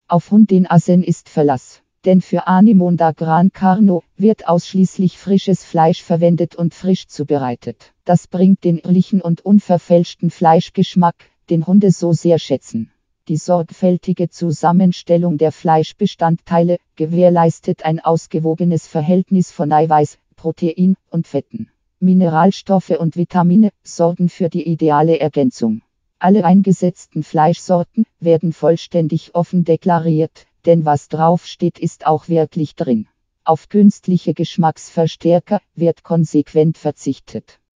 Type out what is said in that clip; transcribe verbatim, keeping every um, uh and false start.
Auf Hundenasen ist Verlass. Denn für Animon da Gran Carno wird ausschließlich frisches Fleisch verwendet und frisch zubereitet. Das bringt den ehrlichen und unverfälschten Fleischgeschmack, den Hunde so sehr schätzen. Die sorgfältige Zusammenstellung der Fleischbestandteile gewährleistet ein ausgewogenes Verhältnis von Eiweiß, Protein und Fetten. Mineralstoffe und Vitamine sorgen für die ideale Ergänzung. Alle eingesetzten Fleischsorten werden vollständig offen deklariert, denn was draufsteht, ist auch wirklich drin. Auf künstliche Geschmacksverstärker wird konsequent verzichtet.